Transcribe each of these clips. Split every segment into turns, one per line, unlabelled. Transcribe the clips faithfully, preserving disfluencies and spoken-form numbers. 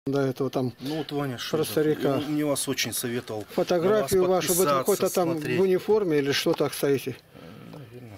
до этого там.
Ну вот Ваня
про старика.
Он мне вас очень советовал.
Фотографию вашу, вы какой-то там в униформе или что так стоите?
Наверное.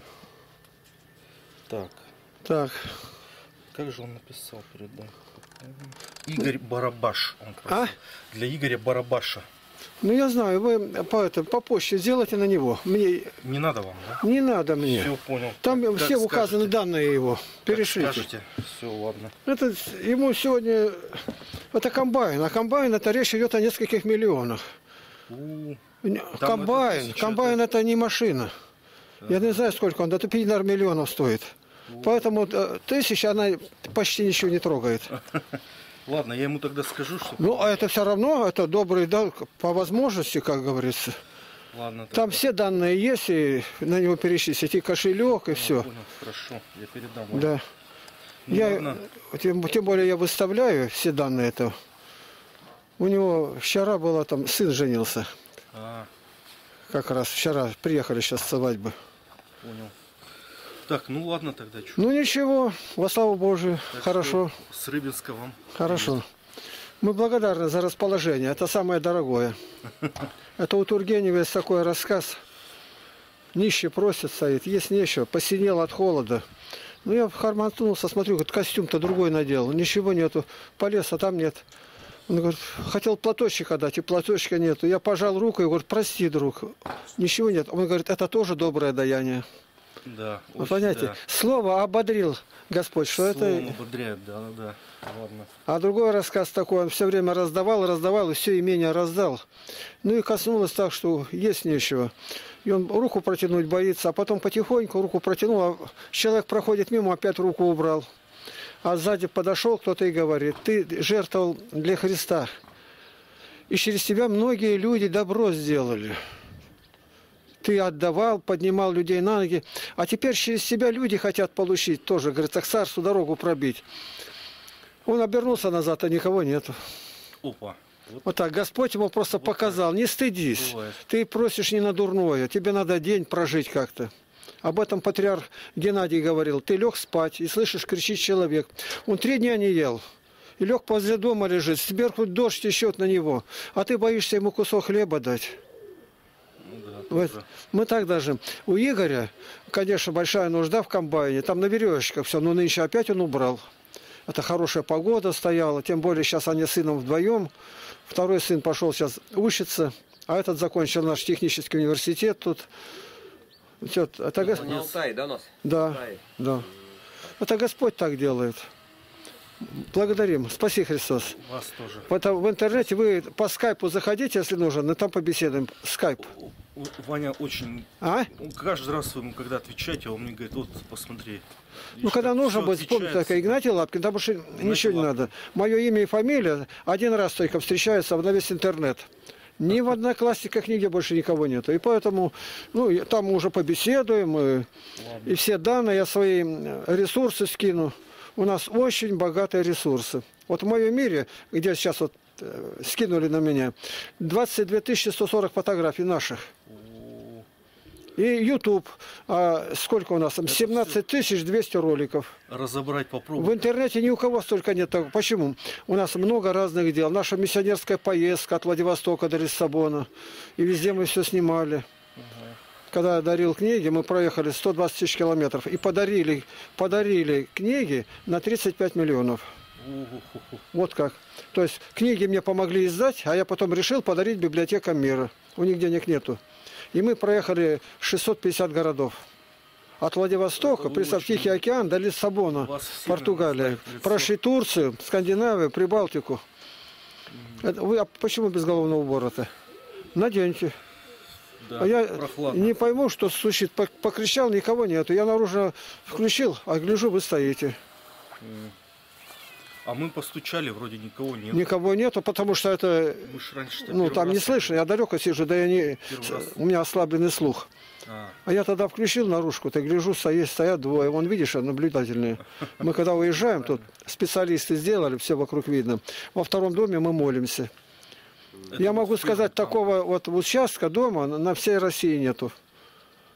Так.
Так.
Как же он написал передо? Игорь Барабаш. Он
а?
Для Игоря Барабаша.
Ну я знаю, вы по, это, по почте сделайте на него. Мне...
Не надо вам, да?
Не надо мне.
Все, понял.
Там
как
все
скажете.
указаны данные его. Перешлите.
Как скажете. Все, ладно.
Это ему сегодня... Это комбайн. А комбайн, это речь идет о нескольких миллионах.
У,
комбайн. Это комбайн это... это не машина. Ага. Я не знаю, сколько он. Это пятьдесят миллионов стоит. У. Поэтому тысяча, она почти ничего не трогает.
Ладно, я ему тогда скажу, что...
Ну, а это все равно, это добрый, да, по возможности, как говорится.
Ладно.
Там все данные есть, и на него перечислить, и кошелек, и ну, все.
Понял, хорошо, я передам.
Да. Ну, я, тем, тем более я выставляю все данные этого. У него вчера было там, сын женился.
А.
Как раз вчера приехали сейчас с свадьбы.
Понял. Так, ну ладно тогда. Что?
Ну ничего, во славу Божию, так хорошо.
С Рыбинска вам.
Хорошо.
Привет.
Мы благодарны за расположение, это самое дорогое. Это у Тургенева есть такой рассказ. Нищий просит, стоит, есть нечего, посинел от холода. Ну я хармантнулся, смотрю, говорит, костюм-то другой надел, ничего нету, полез, а там нет. Он говорит, хотел платочек отдать, и платочка нету. Я пожал руку и говорю, прости, друг, ничего нет. Он говорит, это тоже доброе даяние.
Да,
вы понимаете, да. Слово ободрил Господь, что
Словом
это...
ободряет, да, да, ладно.
А другой рассказ такой, он все время раздавал, раздавал, и все имение раздал. Ну и коснулось так, что есть нечего. И он руку протянуть боится, а потом потихоньку руку протянул, а человек проходит мимо, опять руку убрал. А сзади подошел кто-то и говорит, ты жертвовал для Христа. И через тебя многие люди добро сделали. Ты отдавал, поднимал людей на ноги, а теперь через себя люди хотят получить тоже, говорит, так царству дорогу пробить. Он обернулся назад, а никого нету.
Опа. Вот,
вот так, Господь ему просто вот показал, так. Не стыдись, бывает. Ты просишь не на дурное, тебе надо день прожить как-то. Об этом патриарх Геннадий говорил, ты лег спать и слышишь, кричит человек. Он три дня не ел. И лег возле дома лежит, сверху дождь течет на него, а ты боишься ему кусок хлеба дать. Вот. Мы так даже. У Игоря, конечно, большая нужда в комбайне. Там на веревочках все, но нынче опять он убрал. Это хорошая погода стояла. Тем более сейчас они с сыном вдвоем. Второй сын пошел сейчас учиться. А этот закончил наш технический университет тут. Это, это Гос...
Не Алтай, да, у нас?
Да,
Алтай.
да. Это Господь так делает. Благодарим. Спаси Христос.
Вас тоже.
Это в интернете вы по скайпу заходите, если нужно, и там побеседуем. Скайп.
Ваня очень...
А?
Каждый раз вы ему когда отвечаете, он мне говорит, вот посмотри.
Ну, когда нужно будет, вспомнить, так, Игнатий Лапкин, потому что Игнатий ничего Лапкин. Не надо. Мое имя и фамилия один раз только встречаются на весь интернет. Ни в одноклассниках нигде больше никого нету. И поэтому, ну, там мы уже побеседуем, и, и все данные, я свои ресурсы скину. У нас очень богатые ресурсы. Вот в моем мире, где сейчас вот э, скинули на меня, двадцать две тысячи сто сорок фотографий наших. И YouTube, а сколько у нас там? семнадцать тысяч двести роликов.
Разобрать попробовать.
В интернете ни у кого столько нет. Почему? У нас много разных дел. Наша миссионерская поездка от Владивостока до Лиссабона. И везде мы все снимали. Угу. Когда я дарил книги, мы проехали сто двадцать тысяч километров. И подарили, подарили книги на тридцать пять миллионов. Угу. Вот как. То есть книги мне помогли издать, а я потом решил подарить библиотекам мира. У них денег нету. И мы проехали шестьсот пятьдесят городов. От Владивостока, представь, Тихий океан до Лиссабона, Португалия. Прошли Турцию, Скандинавию, Прибалтику. Mm-hmm. Это, вы, а почему без головного убора-то? Наденьте. Да, а я прохладно. Не пойму, что стучит. Покричал, никого нету. Я наружу включил, а гляжу, вы стоите.
Mm. А мы постучали, вроде никого нет.
Никого нету, потому что это... Ну, там не слышно, я далеко сижу, да я не... У меня ослабленный слух. А, а я тогда включил наружку, ты гляжу, стоят, стоят двое. Вон, видишь, наблюдательные. Мы когда уезжаем, тут специалисты сделали, все вокруг видно. Во втором доме мы молимся. Я могу сказать, такого вот участка дома на всей России нету.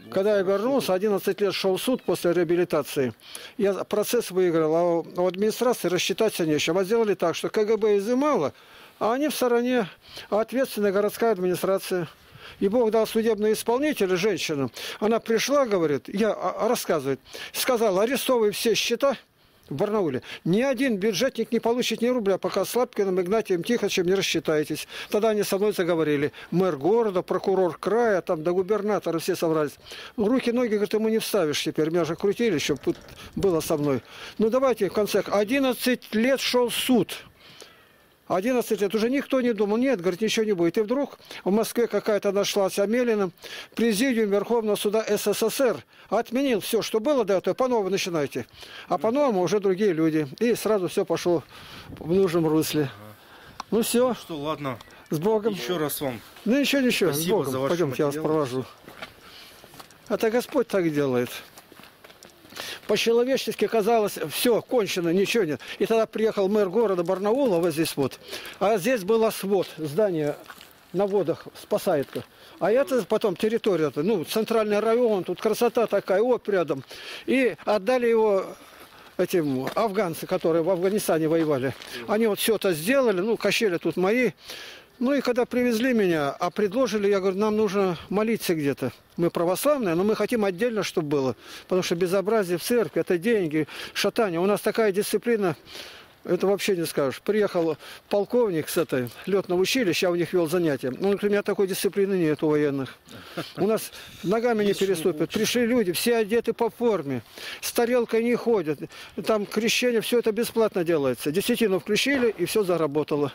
Когда я вернулся, одиннадцать лет шел суд после реабилитации. Я процесс выиграл, а у администрации рассчитаться нечем. А сделали так, что КГБ изымало, а они в стороне, а ответственная городская администрация. И Бог дал судебного исполнителя, женщину. Она пришла, говорит, я рассказывает, сказала, арестовывай все счета в Барнауле. Ни один бюджетник не получит ни рубля, пока с Лапкиным, Игнатием Тихоновичем не рассчитаетесь. Тогда они со мной заговорили. Мэр города, прокурор края, там до губернатора все собрались. Руки-ноги, говорит, ему не вставишь теперь. Меня же крутили, чтобы было со мной. Ну давайте в конце. одиннадцать лет шел суд. одиннадцать лет уже никто не думал, нет, говорит, ничего не будет. И вдруг в Москве какая-то нашлась Амелина, президиум Верховного суда СССР отменил все, что было до этого, по-новому начинайте. А по-новому уже другие люди. И сразу все пошло в нужном русле. Ну все.
Что, ладно.
С Богом.
Еще раз вам.
Ну ничего, ничего.
Спасибо
с Богом.
за ваши
Пойдемте, я вас
материалы.
провожу. Это Господь так делает. По-человечески казалось, все, кончено, ничего нет. И тогда приехал мэр города Барнаула, вот здесь вот. А здесь было свод, здание на водах, спасаетка. А это потом территория, ну, центральный район, тут красота такая, оп, рядом. И отдали его этим афганцы, которые в Афганистане воевали. Они вот все это сделали, ну, качели тут мои. Ну и когда привезли меня, а предложили, я говорю, нам нужно молиться где-то. Мы православные, но мы хотим отдельно, чтобы было. Потому что безобразие в церкви, это деньги, шатание. У нас такая дисциплина, это вообще не скажешь. Приехал полковник с этой летного училища, я у них вел занятия. Ну, у меня такой дисциплины нет у военных. У нас ногами не переступят. Пришли люди, все одеты по форме, с тарелкой не ходят. Там крещение, все это бесплатно делается. Десятину включили, и все заработало.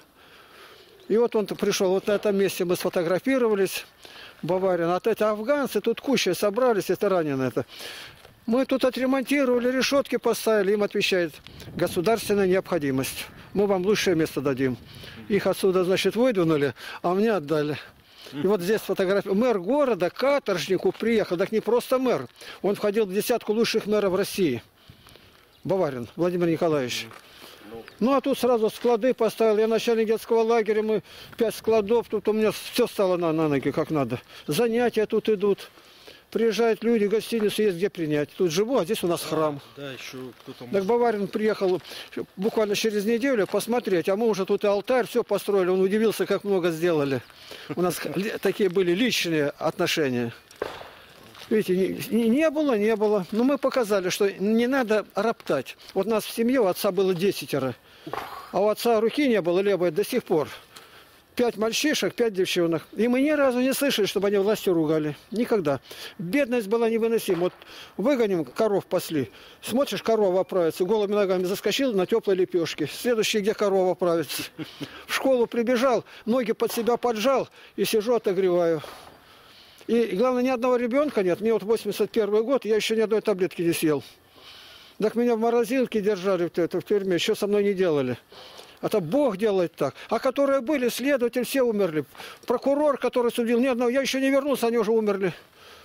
И вот он пришел, вот на этом месте мы сфотографировались, Бавария. А эти афганцы тут куча собрались, это раненые. Это. Мы тут отремонтировали, решетки поставили, им отвечает государственная необходимость. Мы вам лучшее место дадим. Их отсюда, значит, выдвинули, а мне отдали. И вот здесь фотография. Мэр города, каторжнику приехал, так не просто мэр. Он входил в десятку лучших мэров России. Баварин Владимир Николаевич. Ну, а тут сразу склады поставил. Я начальник детского лагеря, мы пять складов. Тут у меня все стало на, на ноги, как надо. Занятия тут идут. Приезжают люди, гостиницу есть где принять. Тут живу, а здесь у нас храм.
Да, еще кто-то...
Так Баварин приехал буквально через неделю посмотреть, а мы уже тут и алтарь, все построили. Он удивился, как много сделали. У нас такие были личные отношения. Видите, не, не было, не было. Но мы показали, что не надо роптать. Вот у нас в семье у отца было десятеро. А у отца руки не было левой до сих пор. Пять мальчишек, пять девчонок. И мы ни разу не слышали, чтобы они властью ругали. Никогда. Бедность была невыносима. Вот выгоним, коров пасли. Смотришь, корова оправится. Голыми ногами заскочил на теплой лепешке. Следующий, где корова оправится. В школу прибежал, ноги под себя поджал и сижу, отогреваю. И главное, ни одного ребенка нет. Мне вот восемьдесят первый год, я еще ни одной таблетки не съел. Так меня в морозилке держали в, в тюрьме, еще со мной не делали. Это Бог делает так. А которые были, следователи, все умерли. Прокурор, который судил, ни одного. Я еще не вернулся, они уже умерли.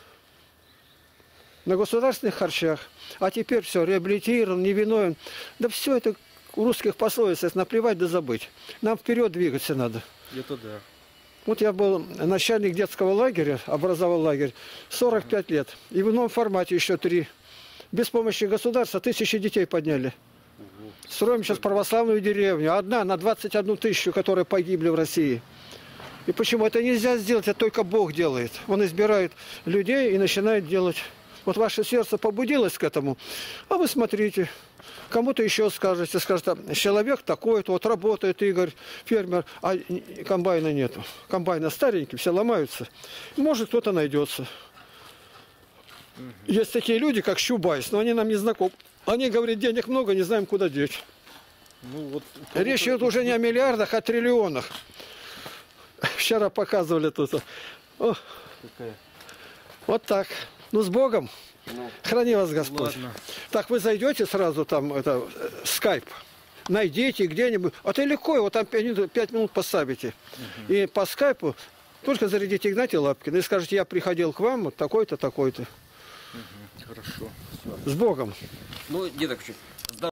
На государственных харчах. А теперь все, реабилитирован, невиновен. Да все это у русских пословиц, наплевать да забыть. Нам вперед двигаться надо.
Это да.
Вот я был начальник детского лагеря, образовал лагерь, сорок пять лет. И в новом формате еще три. Без помощи государства тысячи детей подняли. Строим сейчас православную деревню. Одна на двадцать одну тысячу, которые погибли в России. И почему? Это нельзя сделать, это только Бог делает. Он избирает людей и начинает делать. Вот ваше сердце побудилось к этому, а вы смотрите. Кому-то еще скажете, скажете, человек такой-то, вот работает Игорь, фермер, а комбайна нету. Комбайны старенькие, все ломаются. Может, кто-то найдется. Есть такие люди, как Чубайс, но они нам не знакомы. Они говорят, денег много, не знаем, куда деть.
Ну, вот,
речь идет уже не о миллиардах, а о триллионах. Вчера показывали тут. О, вот так. Ну, с Богом. Ну, храни вас Господь. Ладно. Так, вы зайдете сразу там, это, скайп, найдите где-нибудь. А это легко, вот там пять минут, пять минут поставите. Угу. И по скайпу только зарядите Игнатия Лапкина и скажете, я приходил к вам, вот такой-то, такой-то.
Угу. Хорошо.
С Богом.
Ну, дедок,